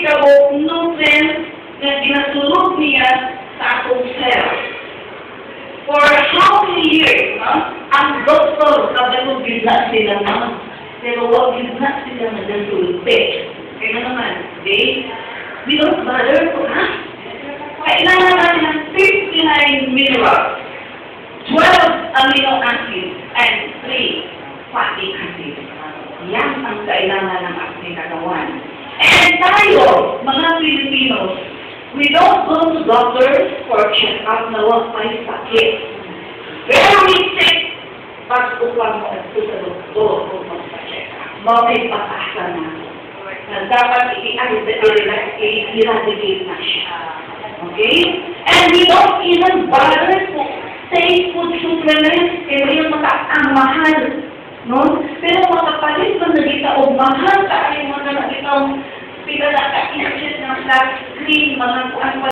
kabog nutrients na ginasulog niya sa atong cells. For how many years, no? Ang doktor, sabi gina sila, no? Pero wag gina sila nagasulpe. Kaya naman, okay? We don't bother to ask. Kailangan natin ng 59 minerals, 12 amino acids, and 3 fatty acids. Yan ang kailangan ng ating katawan. And tayo, mga Filipinos, we don't go to doctors for check-up na wag may sakit. Pero we sick, pag-upan mo ito sa doktor kung magpa-check-up. May pag-asa na dapat i-eradicate na siya. Okay? And we don't even bother to take food supplements. Pero yung ang mahal. No? Pero makapalit man na kita o mahal ka ay mga nakitang pinaka-isip ng flat screen, mga